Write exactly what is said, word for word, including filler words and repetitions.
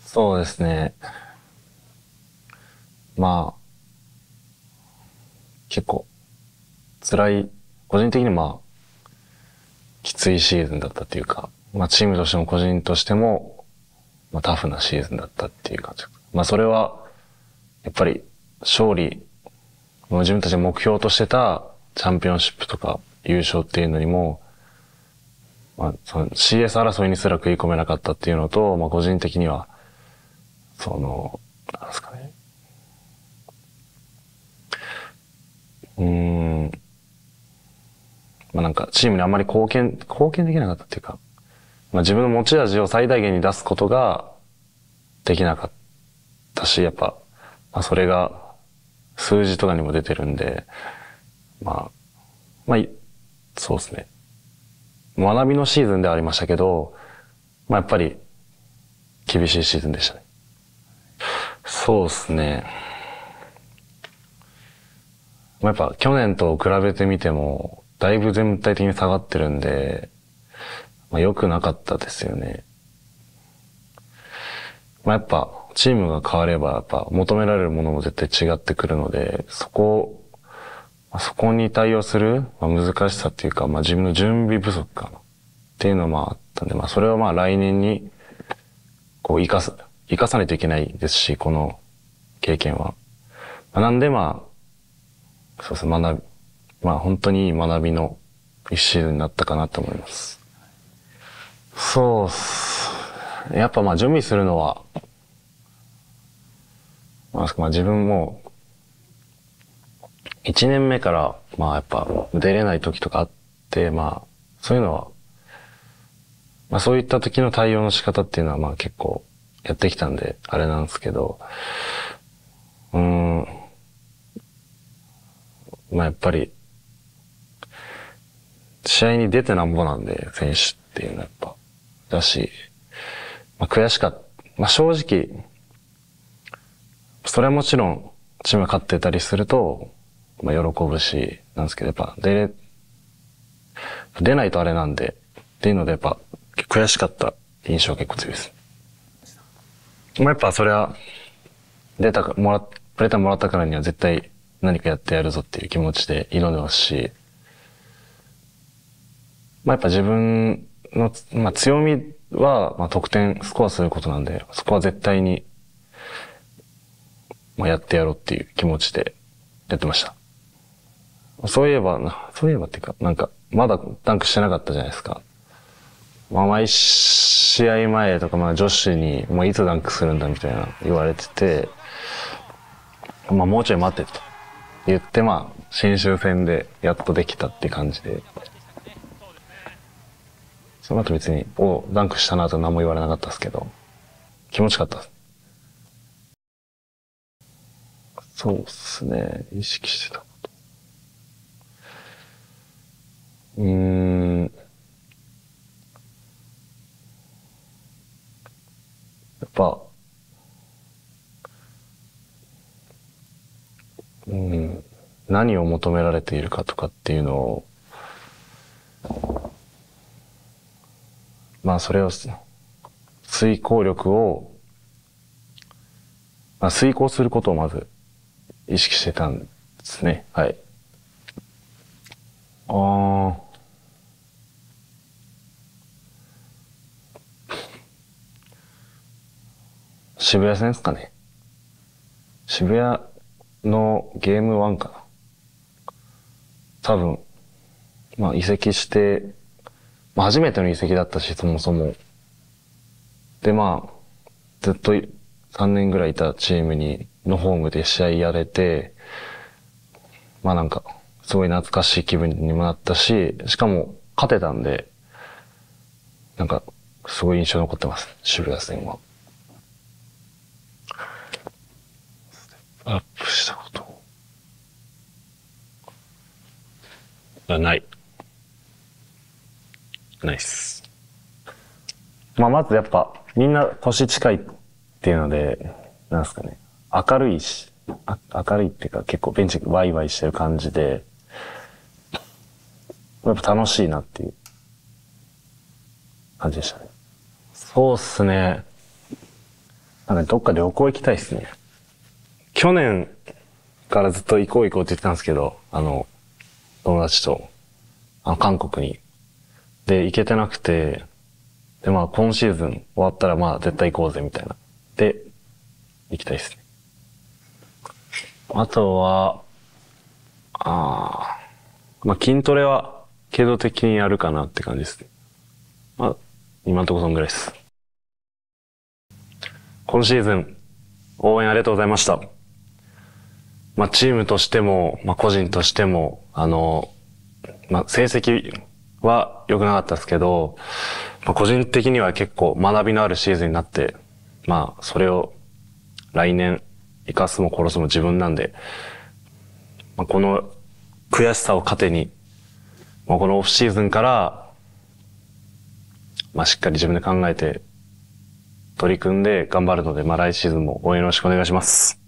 そうですね。まあ、結構、辛い、個人的にまあ、きついシーズンだったっていうか、まあチームとしても個人としても、まあタフなシーズンだったっていう感じ。まあそれは、やっぱり、勝利、自分たちが目標としてたチャンピオンシップとか優勝っていうのにも、まあ、その シーエス 争いにすら食い込めなかったっていうのと、まあ個人的には、その、なんですかね。うーん。まあなんかチームにあんまり貢献、貢献できなかったっていうか、まあ自分の持ち味を最大限に出すことができなかったし、やっぱ、まあそれが数字とかにも出てるんで、まあ、まあ、そうですね。学びのシーズンではありましたけど、まあやっぱり厳しいシーズンでしたね。そうですね。まあ、やっぱ去年と比べてみても、だいぶ全体的に下がってるんで、まあ良くなかったですよね。まあやっぱチームが変わればやっぱ求められるものも絶対違ってくるので、そこを、そこに対応する、まあ、難しさっていうか、まあ自分の準備不足かなっていうのはまああったんで、まあそれはまあ来年にこう生かす、生かさないといけないですし、この経験は。まあ、なんでまあ、そうですね、学び、まあ本当にいい学びの一シーズンになったかなと思います。そうっす。やっぱまあ準備するのは、まあ、まあ自分も、一年目から、まあやっぱ出れない時とかあって、まあ、そういうのは、まあそういった時の対応の仕方っていうのはまあ結構やってきたんで、あれなんですけど、うーん、まあやっぱり、試合に出てなんぼなんで、選手っていうのはやっぱ、だし、まあ悔しかった。まあ正直、それはもちろん、チームが勝ってたりすると、まあ喜ぶし、なんですけど、やっぱ出れ、出ないとあれなんで、っていうのでやっぱ、悔しかった印象が結構強いです。まあやっぱそれは、出たか、もら、プレーターもらったからには絶対何かやってやるぞっていう気持ちで挑んでますし、まあやっぱ自分の、まあ強みは、まあ得点、スコアすることなんで、そこは絶対に、まあやってやろうっていう気持ちでやってました。そういえば、そういえばっていうか、なんか、まだダンクしてなかったじゃないですか。まあ毎試合前とか、まあ女子に、もういつダンクするんだみたいな言われてて、まあもうちょい待ってと言って、まあ、新州戦でやっとできたって感じで、その後別に、お、ダンクしたなと何も言われなかったですけど、気持ちよかったです。そうっすね。意識してたこと。うーん。やっぱ、うん。何を求められているかとかっていうのを、まあそれを、遂行力を、まあ遂行することをまず意識してたんですね。はい。ああ。渋谷戦ですかね。渋谷のゲームワンかな。多分、まあ移籍して、まあ初めての移籍だったし、そもそも。でまあ、ずっとさんねんぐらいいたチームに、のホームで試合やれて、まあなんか、すごい懐かしい気分にもなったし、しかも勝てたんで、なんか、すごい印象に残ってます。渋谷戦は。アップしたことがない。ないっす。まあまずやっぱ、みんな年近いっていうので、なんですかね。明るいし、あ明るいっていうか結構ベンチワイワイしてる感じで、やっぱ楽しいなっていう感じでしたね。そうっすね。 なんかどっか旅行行きたいですね。去年からずっと行こう行こうって言ってたんですけど、あの、友達と、あの、韓国に。で、行けてなくて、で、まあ今シーズン終わったらまあ絶対行こうぜみたいな。で、行きたいですね。あとは、ああ、まあ筋トレは継続的にやるかなって感じですね。まあ、今んとこそんぐらいです。今シーズン、応援ありがとうございました。まあチームとしても、まあ個人としても、あの、まあ成績は良くなかったですけど、まあ個人的には結構学びのあるシーズンになって、まあそれを来年生かすも殺すも自分なんで、まあ、この悔しさを糧に、まあ、このオフシーズンから、まあしっかり自分で考えて取り組んで頑張るので、まあ来シーズンも応援よろしくお願いします。